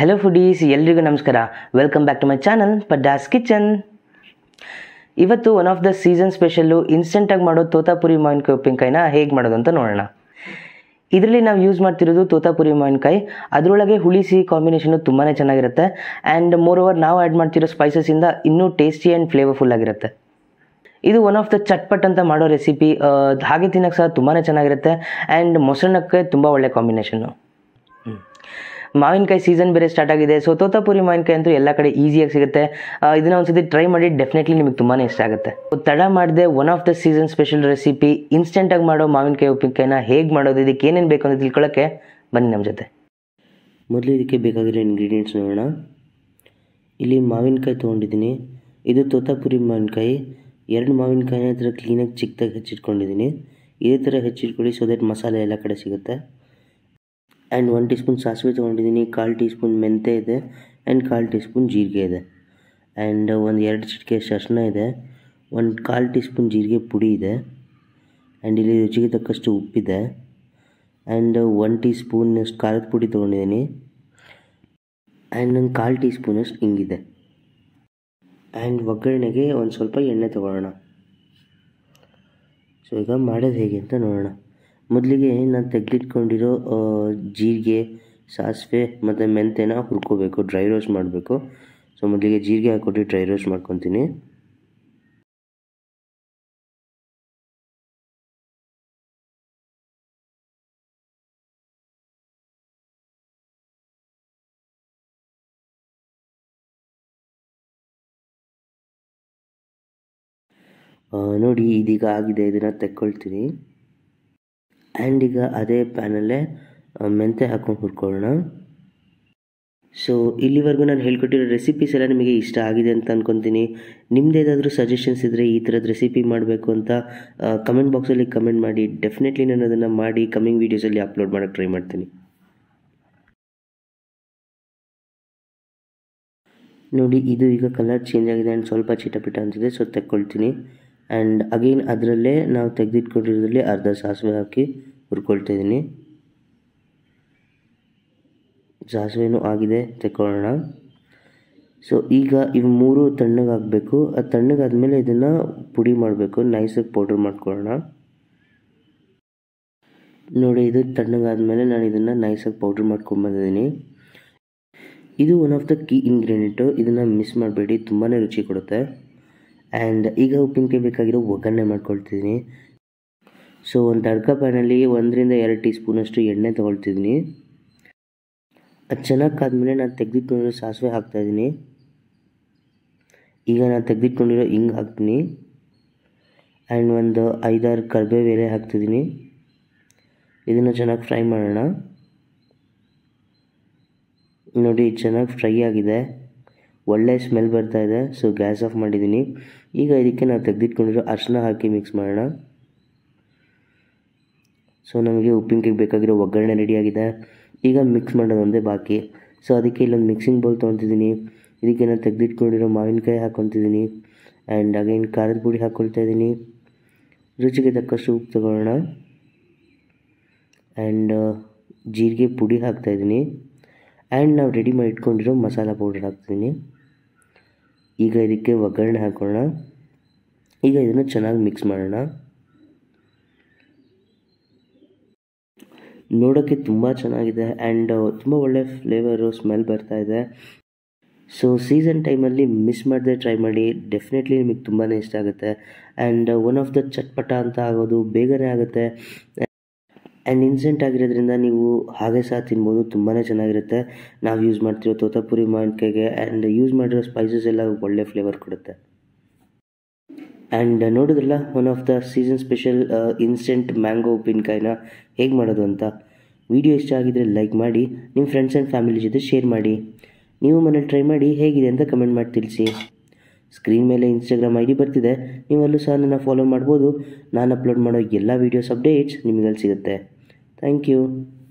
Hello foodies, ಎಲ್ರಿಗೂ ನಮಸ್ಕಾರ. Welcome back to my channel Padda's kitchen. ಇವತ್ತು one of the season special ಇನ್ಸ್ಟೆಂಟಾಗಿ ಮಾಡೋ ತೋತಾಪುರಿ ಮಾವಿನಕಾಯಿ ಉಪ್ಪಿನಕಾಯಿನ ಹೇಗೆ ಮಾಡೋದು ಅಂತ ನೋಡೋಣ. ಇದರಲ್ಲಿ ನಾವು ಯೂಸ್ ಮಾಡ್ತಿರೋದು ತೋತಾಪುರಿ ಮಾವಿನಕಾಯಿ. ಅದರೊಳಗೆ ಹುಳಿ ಸಿಹಿ ಕಾಂಬಿನೇಷನು ತುಂಬಾ ಚೆನ್ನಾಗಿರುತ್ತೆ. ಆ್ಯಂಡ್ ಮೋರ್ ಓವರ್ ನಾವು ಆ್ಯಡ್ ಮಾಡ್ತಿರೋ ಸ್ಪೈಸಸ್ಸಿಂದ ಇನ್ನೂ ಟೇಸ್ಟಿ ಆ್ಯಂಡ್ ಫ್ಲೇವರ್ಫುಲ್ ಆಗಿರುತ್ತೆ. ಇದು ಒನ್ ಆಫ್ ದ ಚಟ್ಪಟ್ ಅಂತ ಮಾಡೋ ರೆಸಿಪಿ. ಹಾಗೆ ತಿನ್ನೋಕ್ಕೆ ಸಹ ತುಂಬಾ ಚೆನ್ನಾಗಿರುತ್ತೆ. ಆ್ಯಂಡ್ ಮೊಸರನ್ನಕ್ಕೆ ತುಂಬ ಒಳ್ಳೆ ಕಾಂಬಿನೇಷನ್ನು. ಮಾವಿನಕಾಯಿ ಸೀಸನ್ ಬೇರೆ ಸ್ಟಾರ್ಟ್ ಆಗಿದೆ. ಸೊ ತೋತಾಪುರಿ ಮಾವಿನಕಾಯಿ ಅಂತೂ ಎಲ್ಲ ಕಡೆ ಈಸಿಯಾಗಿ ಸಿಗುತ್ತೆ. ಇದನ್ನ ಒಂದ್ಸತಿ ಟ್ರೈ ಮಾಡಿ, ಡೆಫಿನೆಟ್ಲಿ ನಿಮಗೆ ತುಂಬಾ ಇಷ್ಟ ಆಗುತ್ತೆ. ತಡ ಮಾಡದೆ one of the season special recipe ಇನ್ಸ್ಟೆಂಟಾಗಿ ಮಾಡೋ ಮಾವಿನಕಾಯಿ ಉಪ್ಪಿನಕಾಯಿನ ಹೇಗೆ ಮಾಡೋದು, ಇದಕ್ಕೆ ಏನೇನು ಬೇಕು ಅಂತ ತಿಳ್ಕೊಳ್ಳೋಕ್ಕೆ ಬನ್ನಿ ನಮ್ಮ ಜೊತೆ. ಮೊದಲು ಇದಕ್ಕೆ ಬೇಕಾಗಿರೋ ಇಂಗ್ರೀಡಿಯೆಂಟ್ಸ್ ನೋಡೋಣ. ಇಲ್ಲಿ ಮಾವಿನಕಾಯಿ ತೊಗೊಂಡಿದ್ದೀನಿ. ಇದು ತೋತಾಪುರಿ ಮಾವಿನಕಾಯಿ. 2 ಮಾವಿನಕಾಯಿನ ಈ ಥರ ಕ್ಲೀನಾಗಿ ಚಿಕ್ಕದಾಗಿ ಹೆಚ್ಚಿಟ್ಕೊಂಡಿದ್ದೀನಿ. ಇದೇ ಥರ ಹೆಚ್ಚಿಟ್ಕೊಳ್ಳಿ, ಸೊ ದಟ್ ಮಸಾಲೆ ಎಲ್ಲ ಕಡೆ ಸಿಗುತ್ತೆ. ಆ್ಯಂಡ್ 1 ಟೀ ಸ್ಪೂನ್ ಸಾಸಿವೆ ತೊಗೊಂಡಿದ್ದೀನಿ, 1/4 ಟೀ ಸ್ಪೂನ್ ಮೆಂತೆ ಇದೆ, ಆ್ಯಂಡ್ 1/4 ಟೀ ಸ್ಪೂನ್ ಜೀರಿಗೆ ಇದೆ, ಆ್ಯಂಡ್ 2 ಚಿಟಿಕೆ ಅರಿಶಿನ ಇದೆ, 1/4 ಟೀ ಸ್ಪೂನ್ ಜೀರಿಗೆ ಪುಡಿ ಇದೆ, ಆ್ಯಂಡ್ ಇಲ್ಲಿ ರುಚಿಗೆ ತಕ್ಕಷ್ಟು ಉಪ್ಪಿದೆ, ಆ್ಯಂಡ್ 1 ಟೀ ಸ್ಪೂನಷ್ಟು ಖಾರದ ಪುಡಿ ತೊಗೊಂಡಿದ್ದೀನಿ, ಆ್ಯಂಡ್ 1/4 ಟೀ ಸ್ಪೂನಷ್ಟು ಹಿಂಗಿದೆ. ಆ್ಯಂಡ್ ಒಗ್ಗರಣೆಗೆ ಒಂದು ಸ್ವಲ್ಪ ಎಣ್ಣೆ ತೊಗೊಳ್ಳೋಣ. ಸೊ ಈಗ ಮಾಡೋದು ಹೇಗೆ ಅಂತ ನೋಡೋಣ. ಮೊದಲಿಗೆ ನಾನು ತೆಗೆದಿಟ್ಕೊಂಡಿರೋ ಜೀರಿಗೆ, ಸಾಸಿವೆ ಮತ್ತು ಮೆಂತೆನ ಹುರ್ಕೋಬೇಕು, ಡ್ರೈ ರೋಸ್ಟ್ ಮಾಡಬೇಕು. ಸೊ ಮೊದಲಿಗೆ ಜೀರಿಗೆ ಹಾಕ್ಕೊಟ್ಟು ಡ್ರೈ ರೋಸ್ಟ್ ಮಾಡ್ಕೊತೀನಿ. ನೋಡಿ ಇದೀಗ ಆಗಿದೆ, ಇದನ್ನು ತೆಕ್ಕೊಳ್ತೀನಿ. ಆ್ಯಂಡ್ ಈಗ ಅದೇ ಪ್ಯಾನಲ್ಲೇ ಮೆಂತೆ ಹಾಕ್ಕೊಂಡು ಹುರ್ಕೊಳ್ಳೋಣ. ಸೊ ಇಲ್ಲಿವರೆಗೂ ನಾನು ಹೇಳ್ಕೊಟ್ಟಿರೋ ರೆಸಿಪೀಸ್ ಎಲ್ಲ ನಿಮಗೆ ಇಷ್ಟ ಆಗಿದೆ ಅಂತ ಅಂದ್ಕೊತೀನಿ. ನಿಮ್ಮದು ಏದಾದರೂ ಸಜೆಷನ್ಸ್ ಇದ್ದರೆ ಈ ಥರದ ರೆಸಿಪಿ ಮಾಡಬೇಕು ಅಂತ ಕಮೆಂಟ್ ಬಾಕ್ಸಲ್ಲಿ ಕಮೆಂಟ್ ಮಾಡಿ. ಡೆಫಿನೆಟ್ಲಿ ನಾನು ಅದನ್ನು ಮಾಡಿ ಕಮ್ಮಿಂಗ್ ವೀಡಿಯೋಸಲ್ಲಿ ಅಪ್ಲೋಡ್ ಮಾಡೋಕ್ಕೆ ಟ್ರೈ ಮಾಡ್ತೀನಿ. ನೋಡಿ ಇದು ಈಗ ಕಲರ್ ಚೇಂಜ್ ಆಗಿದೆ ಆ್ಯಂಡ್ ಸ್ವಲ್ಪ ಚಿಟಪಿಟ ಅಂತಿದೆ. ಸೊ ತೆಕ್ಕೊಳ್ತೀನಿ. ಆ್ಯಂಡ್ ಅಗೇನ್ ಅದರಲ್ಲೇ ನಾವು ತೆಗೆದಿಟ್ಕೊಂಡಿರೋದ್ರಲ್ಲಿ ಅರ್ಧ ಸಾಸಿವೆ ಹಾಕಿ ಹುರ್ಕೊಳ್ತಾ ಇದ್ದೀನಿ. ಸಾಸಿವೆನೂ ಆಗಿದೆ, ತೆಕ್ಕೊಳ್ಳೋಣ. ಸೊ ಈಗ ಇವು 3 ತಣ್ಣಗಾಗಬೇಕು. ಅದು ತಣ್ಣಗಾದ್ಮೇಲೆ ಇದನ್ನು ಪುಡಿ ಮಾಡಬೇಕು, ನೈಸಾಗಿ ಪೌಡ್ರ್ ಮಾಡ್ಕೊಳ್ಳೋಣ. ನೋಡಿ ಇದು ತಣ್ಣಗಾದ್ಮೇಲೆ ನಾನು ಇದನ್ನು ನೈಸಾಗಿ ಪೌಡ್ರ್ ಮಾಡ್ಕೊಂಬಂದಿದ್ದೀನಿ. ಇದು one of the key ingredient. ಇದನ್ನು ಮಿಸ್ ಮಾಡಬೇಡಿ, ತುಂಬಾ ರುಚಿ ಕೊಡುತ್ತೆ. ಆ್ಯಂಡ್ ಈಗ ಉಪ್ಪಿನಕಾಯಿ ಬೇಕಾಗಿರೋ ಒಗ್ಗರಣೆ ಮಾಡ್ಕೊಳ್ತಿದ್ದೀನಿ. ಸೊ ಒಂದು ಅರ್ಧ ಪ್ಯಾನಲ್ಲಿ 1 ರಿಂದ 2 ಟೀ ಸ್ಪೂನಷ್ಟು ಎಣ್ಣೆ ತೊಗೊಳ್ತಿದ್ದೀನಿ. ಅದು ಚೆನ್ನಾಗಿ ಕಾದ್ಮೇಲೆ ನಾನು ತೆಗೆದಿಟ್ಕೊಂಡಿರೋ ಸಾಸಿವೆ ಹಾಕ್ತಾಯಿದ್ದೀನಿ. ಈಗ ನಾನು ತೆಗೆದಿಟ್ಕೊಂಡಿರೋ ಹಿಂಗೆ ಹಾಕ್ತೀನಿ. ಆ್ಯಂಡ್ ಒಂದು 5-6 ಕರಿಬೇವು ಎಲೆ ಹಾಕ್ತಿದ್ದೀನಿ. ಇದನ್ನು ಚೆನ್ನಾಗಿ ಫ್ರೈ ಮಾಡೋಣ. ನೋಡಿ ಚೆನ್ನಾಗಿ ಫ್ರೈ ಆಗಿದೆ, ಒಳ್ಳೆ ಸ್ಮೆಲ್ ಬರ್ತಾ ಇದೆ. ಸೊ ಗ್ಯಾಸ್ ಆಫ್ ಮಾಡಿದ್ದೀನಿ. ಈಗ ಇದಕ್ಕೆ ನಾವು ತೆಗೆದಿಟ್ಕೊಂಡಿರೋ ಅರಿಶಿನ ಹಾಕಿ ಮಿಕ್ಸ್ ಮಾಡೋಣ. ಸೊ ನಮಗೆ ಉಪ್ಪಿನಕಾಯಿಗೆ ಬೇಕಾಗಿರೋ ಒಗ್ಗರಣೆ ರೆಡಿಯಾಗಿದೆ. ಈಗ ಮಿಕ್ಸ್ ಮಾಡೋದು ಒಂದೇ ಬಾಕಿ. ಸೊ ಅದಕ್ಕೆ ಇಲ್ಲೊಂದು ಮಿಕ್ಸಿಂಗ್ ಬೌಲ್ ತೊಗೊತಿದ್ದೀನಿ. ಇದಕ್ಕೆ ನಾನು ತೆಗೆದಿಟ್ಕೊಂಡಿರೋ ಮಾವಿನಕಾಯಿ ಹಾಕ್ಕೊತಿದ್ದೀನಿ. ಆ್ಯಂಡ್ ಅಗೇನ್ ಖಾರದ ಪುಡಿ ಹಾಕ್ಕೊಳ್ತಾ ಇದ್ದೀನಿ. ರುಚಿಗೆ ತಕ್ಕಷ್ಟು ಉಪ್ಪು ತಗೊಳ್ಳೋಣ. ಆ್ಯಂಡ್ ಜೀರಿಗೆ ಪುಡಿ ಹಾಕ್ತಾಯಿದ್ದೀನಿ. ಆ್ಯಂಡ್ ನಾವು ರೆಡಿ ಮಾಡಿ ಇಟ್ಕೊಂಡಿರೋ ಮಸಾಲ ಪೌಡರ್ ಹಾಕ್ತೀನಿ. ಈಗ ಇದಕ್ಕೆ ಒಗ್ಗರಣೆ ಹಾಕೋಣ. ಈಗ ಇದನ್ನು ಚೆನ್ನಾಗಿ ಮಿಕ್ಸ್ ಮಾಡೋಣ. ನೋಡೋಕ್ಕೆ ತುಂಬ ಚೆನ್ನಾಗಿದೆ ಆ್ಯಂಡ್ ತುಂಬ ಒಳ್ಳೆ ಫ್ಲೇವರು, ಸ್ಮೆಲ್ ಬರ್ತಾ ಇದೆ. ಸೊ ಸೀಸನ್ ಟೈಮಲ್ಲಿ ಮಿಸ್ ಮಾಡದೆ ಟ್ರೈ ಮಾಡಿ, ಡೆಫಿನೆಟ್ಲಿ ನಿಮಗೆ ತುಂಬಾ ಇಷ್ಟ ಆಗುತ್ತೆ. ಆ್ಯಂಡ್ ಒನ್ ಆಫ್ ದ ಚಟ್ಪಟ ಅಂತ ಆಗೋದು, ಬೇಗನೆ ಆಗುತ್ತೆ. ಆ್ಯಂಡ್ ಇನ್ಸ್ಟೆಂಟ್ ಆಗಿರೋದ್ರಿಂದ ನೀವು ಹಾಗೆ ಸಹ ತಿನ್ಬೋದು, ತುಂಬಾ ಚೆನ್ನಾಗಿರುತ್ತೆ. ನಾವು ಯೂಸ್ ಮಾಡ್ತಿರೋ ತೋತಾಪುರಿ ಮಾವಿನಕಾಯಿಗೆ ಆ್ಯಂಡ್ ಯೂಸ್ ಮಾಡಿರೋ ಸ್ಪೈಸಸ್ ಎಲ್ಲ ಒಳ್ಳೆ ಫ್ಲೇವರ್ ಕೊಡುತ್ತೆ. ಆ್ಯಂಡ್ ನೋಡಿದ್ರಲ್ಲ one of the season special instant mango ಉಪ್ಪಿನಕಾಯಿನ ಹೇಗೆ ಮಾಡೋದು ಅಂತ. ವಿಡಿಯೋ ಇಷ್ಟ ಆಗಿದ್ದರೆ ಲೈಕ್ ಮಾಡಿ, ನಿಮ್ಮ ಫ್ರೆಂಡ್ಸ್ ಆ್ಯಂಡ್ ಫ್ಯಾಮಿಲಿ ಜೊತೆ ಶೇರ್ ಮಾಡಿ. ನೀವು ಮನೇಲಿ ಟ್ರೈ ಮಾಡಿ ಹೇಗಿದೆ ಅಂತ ಕಮೆಂಟ್ ಮಾಡಿ ತಿಳಿಸಿ. ಸ್ಕ್ರೀನ್ ಮೇಲೆ ಇನ್ಸ್ಟಾಗ್ರಾಮ್ ID ಬರ್ತಿದೆ, ನೀವಲ್ಲೂ ಸಹ ನನ್ನ ಫಾಲೋ ಮಾಡ್ಬೋದು. ನಾನು ಅಪ್ಲೋಡ್ ಮಾಡೋ ಎಲ್ಲ ವೀಡಿಯೋಸ್ ಅಪ್ಡೇಟ್ಸ್ ನಿಮಗಲ್ಲಿ ಸಿಗುತ್ತೆ. Thank you.